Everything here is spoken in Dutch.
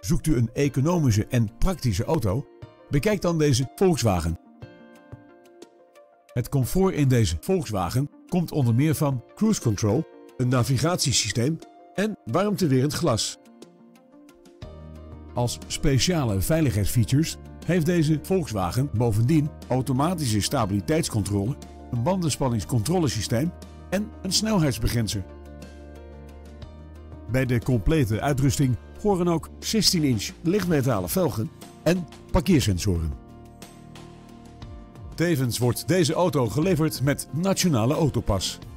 Zoekt u een economische en praktische auto? Bekijk dan deze Volkswagen. Het comfort in deze Volkswagen komt onder meer van cruise control, een navigatiesysteem en warmtewerend glas. Als speciale veiligheidsfeatures heeft deze Volkswagen bovendien automatische stabiliteitscontrole, een bandenspanningscontrolesysteem en een snelheidsbegrenzer. Bij de complete uitrusting horen ook 16-inch lichtmetalen velgen en parkeersensoren. Tevens wordt deze auto geleverd met Nationale Autopas.